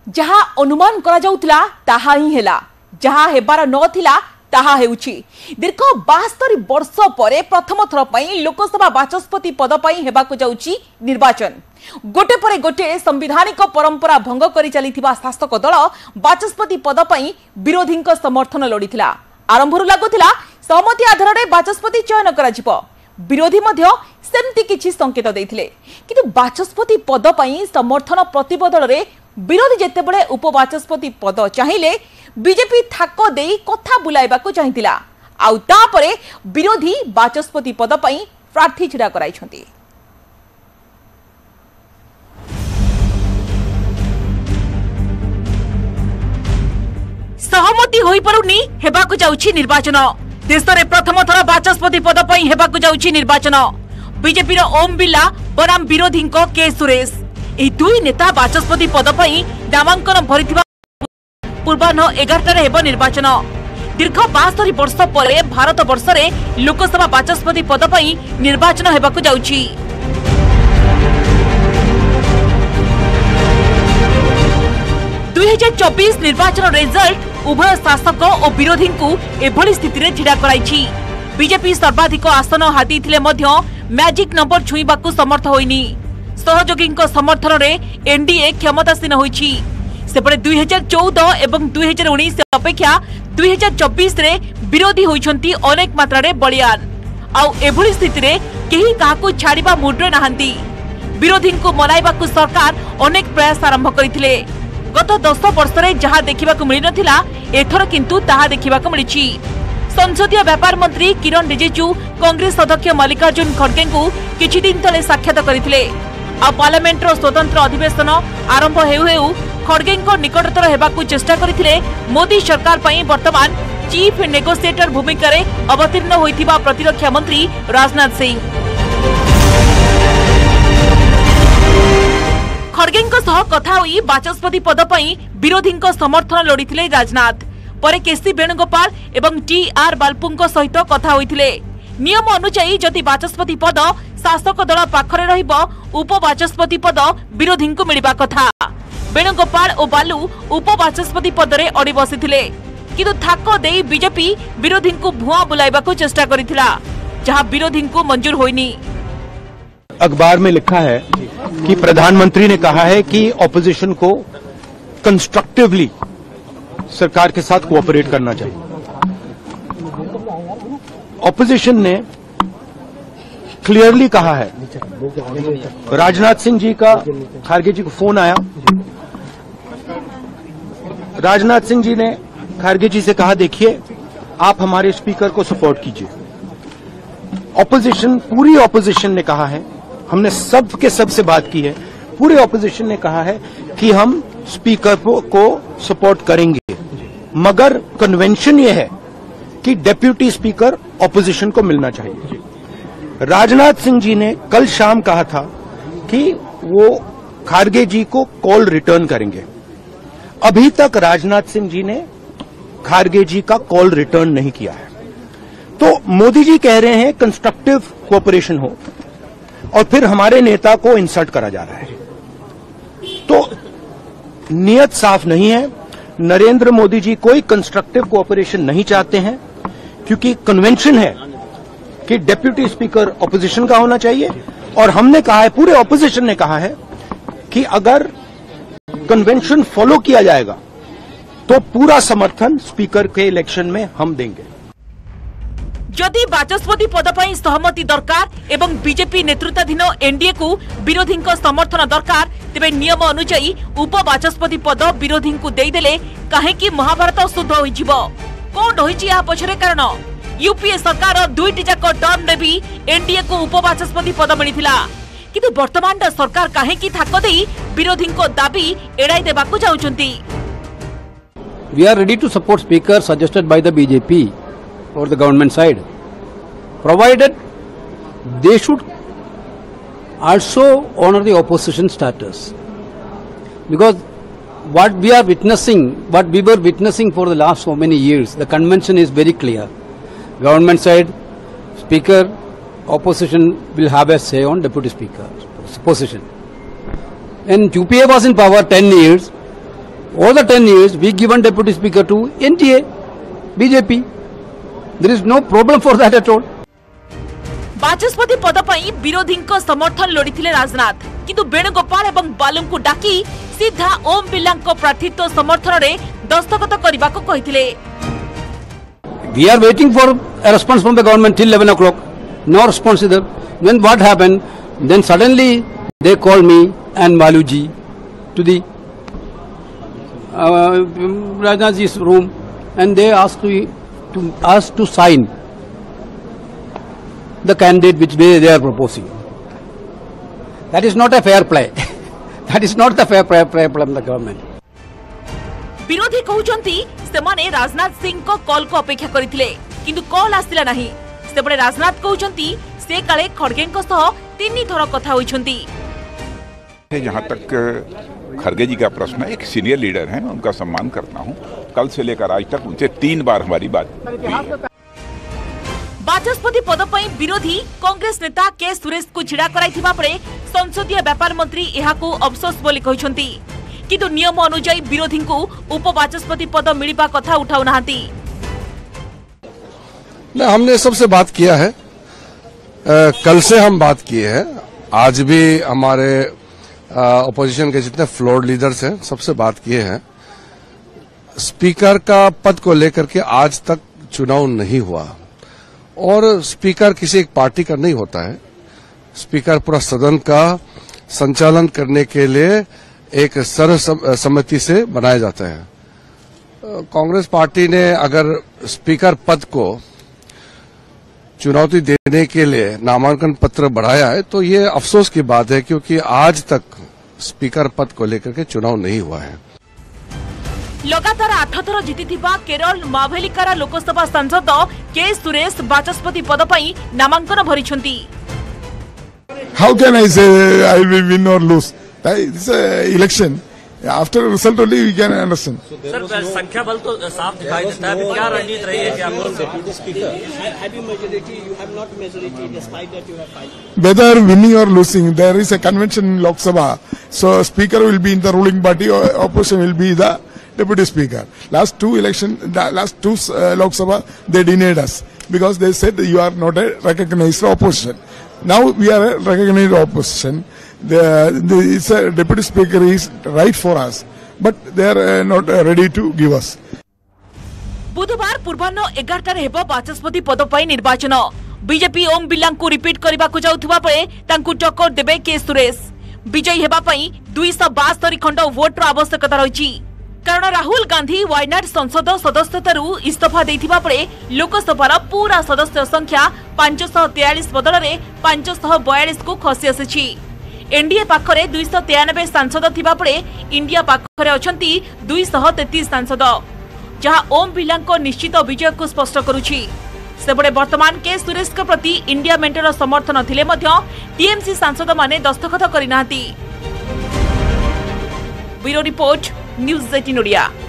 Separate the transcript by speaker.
Speaker 1: जहा अनुमान करा जाउतला ताहा ही हेला, जहा हेबार नथिला ताहा हेउछि। दीर्घ 72 वर्ष परे प्रथम थर पई लोकसभा बाचस्पति पद पई हेबाकु जाउछि निर्वाचन। गोटे परे गोटे संवैधानिक परंपरा भंग करी चलीथिबा शासक दल बाचस्पति पद पई विरोधी समर्थन लोड़ीथिला। आरंभरु लागुथिला सहमति आधार रे बाचस्पति चयन करा जिवो। विरोधी मध्य सेमति किछि संकेत दैथिले, किंतु बाचस्पति पद पई समर्थन प्रतिबदल रे विरोधी जेतेबेले उपबाचस्पति पद चाहिले बीजेपी थाक देई कथा बुलाइबाकू चाहिथिला। आउ तापरे विरोधी बाचस्पति पद पई प्रार्थी छिड़ा कराइछंती। सहमति होई परुनी हेबाकू जाउछि निर्वाचन। देश में प्रथम थर बाचस्पति पद पई हेबाकू जाउछि निर्वाचन। बीजेपी रो ओम बिरला बनाम विरोधी के सुरेश, एही दुई नेता बाचस्पति पद पई नामांकन भरिथिबा पूर्वाह्न 11 हेब निर्वाचन। दीर्घ 72 वर्ष परे भारत वर्ष रे लोकसभा बाचस्पति पद पई निर्वाचन हेबाकू जाउछि। निर्वाचन रिजल्ट उभय शासक और विरोधी को एभली स्थिति रे छिड़ा कराइछि। बीजेपी सर्वाधिक आसन हातीथिले मध्य मैजिक नंबर छुईबाकू समर्थ होइनी। सहयोगी समर्थन रे एनडीए क्षमतासीन होइछि। सेपटे 2014 एवं 2019 अपेक्षा 2024 रे विरोधी होइछंती अनेक मात्रा रे बलियान। आउ एभली स्थिति रे केही काहाकू छाड़िबा मुड्रे नाहंती। विरोधी को मनाइबाकू सरकार अनेक प्रयास आरंभ करिथिले। गत 10 वर्ष रे जहा देखिबाकू मिलि नथिला एथर किंतु ताहा देखिबाकू मिलिछि। संसदीय व्यापार मंत्री किरण रिजिजू कांग्रेस अध्यक्ष मल्लिकार्जुन खड़गे को किछि दिन तले साक्षात करिथिले। आ पार्लियामेंट रो स्वतंत्र अधिवेशन आरंभ हेउ हेउ खड़गे निकटतर हेबाकू चेष्टा करिथिले। मोदी सरकार पई वर्तमान चीफ नेगोशिएटर भूमिका रे अवतीर्ण होइथिबा प्रतिरक्षा मंत्री राजनाथ सिंह। खड़गे सह कथा होई बाचस्पति पद पई विरोधी समर्थन लोड़ीथिले राजनाथ। परे केसी वेणुगोपाल एवं टी.आर. बालपुंको सहित कथा होइथिले। नियम अनुसार जदि बाचस्पति पद शासक दल पाखरे रहिबो उपबाचस्पति पद विरोधी को मिलिबा कथा। वेणुगोपाल और बालू उपबाचस्पति पद रे अड़ी बसिथिले, किंतु थाक देई बीजेपी विरोधी को भुआ बुलाइबाकू चेष्टा करिथिला, जहां विरोधी को मंजूर होइनी।
Speaker 2: अखबार में लिखा है कि प्रधानमंत्री ने कहा है कि ऑपोजिशन को कंस्ट्रक्टिवली सरकार के साथ कोऑपरेट करना चाहिए। ऑपोजिशन ने क्लियरली कहा है, राजनाथ सिंह जी का खारगे जी को फोन आया, राजनाथ सिंह जी ने खारगे जी से कहा देखिए आप हमारे स्पीकर को सपोर्ट कीजिए। ऑपोजिशन, पूरी ऑपोजिशन ने कहा है, हमने सब के सब से बात की है, पूरे ऑपोजिशन ने कहा है कि हम स्पीकर को सपोर्ट करेंगे, मगर कन्वेंशन ये है कि डेप्यूटी स्पीकर ऑपोजिशन को मिलना चाहिए। राजनाथ सिंह जी ने कल शाम कहा था कि वो खारगे जी को कॉल रिटर्न करेंगे। अभी तक राजनाथ सिंह जी ने खारगे जी का कॉल रिटर्न नहीं किया है। तो मोदी जी कह रहे हैं कंस्ट्रक्टिव कोऑपरेशन हो, और फिर हमारे नेता को इंसल्ट करा जा रहा है। तो नियत साफ नहीं है। नरेंद्र मोदी जी कोई कंस्ट्रक्टिव कोऑपरेशन नहीं चाहते हैं, क्योंकि कन्वेंशन है कि डेप्यूटी स्पीकर ऑपोजिशन का होना चाहिए। और हमने कहा है, पूरे ऑपोजिशन ने कहा है कि अगर कन्वेंशन फॉलो किया जाएगा तो पूरा समर्थन स्पीकर के इलेक्शन में हम देंगे।
Speaker 1: जदि बाचस्पति पद पर सहमति दरकार एवं बीजेपी नेतृत्वाधीन एनडीए को विरोधी समर्थन दरकार, तेबे नियम अनुसार उपबाचस्पति पद विरोधी को देदेले कहीं महाभारत शुद्ध हो। कौन रही पछरे कारण? यूपीए सरकार दुईटी जाक टर्म में भी एनडीए को उपबाचस्पति पद मिलिथिला, किंतु वर्तमान सरकार कहीं थाक देई विरोधी को दाबी एड़ाई देबाकू चाहुचंती।
Speaker 3: We are ready to support speaker suggested by the BJP or the government side, provided they should also honor the opposition status, because what we are witnessing, what we were witnessing for the last so many years, the convention is very clear. Government side, speaker, opposition will have a say on deputy speaker position. And UPA was in power 10 years. all the 10 years we given deputy speaker to NDA, BJP. There is no problem for that at all.
Speaker 1: Bachaspati पद पई विरोधी समर्थन लोड़ीथिले राजनाथ, किंतु वेणुगोपाल एवं बालू को डाकी सीधा ओम बिरला प्रार्थित्व समर्थन रे दस्तखत करने को कहिथिले।
Speaker 3: We are waiting for a response from the government till 11 o'clock. No response either. Then what happened? Then suddenly they called me and Baluji to the Rajnathji's room, and they asked us to sign the candidate which they are proposing. That is not a fair play. That is not the fair play from the government.
Speaker 1: विरोधी कहउचंती सेमाने राजनाथ सिंह को call को अपेक्षा करथिले, किंतु call आसिला नाही। सेबडे राजनाथ कहउचंती से काले खड़गेंको सह 3 थर कथा होइछंती।
Speaker 4: जहां तक खड़गे जी का प्रश्न है, एक सीनियर लीडर हैं, उनका सम्मान करता हूं। कल से लेकर आज तक उनसे 3 बार हमारी बात हुई है।
Speaker 1: बाचस्पति पद पई विरोधी कांग्रेस नेता के सुरेश को छिड़ा कराइथिबा परे संसदीय व्यापार मंत्री एहाकू अफसोस बोली कहिसंती, किंतु नियम अनुसार विरोधी को उपबाचस्पति पद मिलिबा कथा उठाउ नाहंती।
Speaker 5: हमने सबसे बात किया है, कल से हम बात किए हैं, आज भी हमारे अपोजिशन के जितने फ्लोर लीडर्स हैं सबसे बात किए हैं। स्पीकर का पद को लेकर के आज तक चुनाव नहीं हुआ, और स्पीकर किसी एक पार्टी का नहीं होता है। स्पीकर पूरा सदन का संचालन करने के लिए एक सर्वसम्मति से बनाया जाता है। कांग्रेस पार्टी ने अगर स्पीकर पद को चुनौती देने के लिए नामांकन पत्र बढ़ाया है तो ये अफसोस की बात है, क्योंकि आज तक स्पीकर पद को लेकर के चुनाव नहीं हुआ है।
Speaker 1: लगातार 8 थर जीतिथिबा केरल मावेलिकारा लोकसभा सांसद के सुरेश बाचस्पति पद पई नामांकन भरिछंती।
Speaker 6: How can I say I will win or lose? This election. After result only we can understand.
Speaker 7: Sir, संख्या बल तो साफ दिखाई देता है। अभी क्या रणनीति रही है कि आप
Speaker 6: whether winning or losing, there is a convention in Lok Sabha. So speaker will be in the ruling party, or opposition will be the deputy speaker. Last two Lok Sabha, they denied us because they said you are not a recognized opposition. Now we are a recognized opposition. The deputy speaker is right for us, but they are not ready to give us.
Speaker 1: बुधवार पूर्वाह्न 11 हेबो बाचस्पति पद पई निर्वाचन। BJP Om Birla को repeat करबा को जाउथबा परे तांकु टक्कर देबे के सुरेश। विजयी हेबा पई 272 खंड वोटर आवश्यकता रहिछि, कारण राहुल गांधी वायनाड संसद सदस्यतारू इस्तीफा देथिबा परे लोकसभार पूरा सदस्य संख्या 543 बदल रे 542 को खसी आसिछि। एनडीए पाखरे 293 सांसद थिबा परे इंडिया पाखरे अछंती 233 सांसद, जहां ओम बिरला को निश्चित विजय को स्पष्ट करुछि। सेबडे वर्तमान के सुरेश के प्रति इंडिया मेंटर समर्थन थिले मध्य टीएमसी सांसद माने दस्तखत करिनाहंती। Bureau report, news 18 Odia.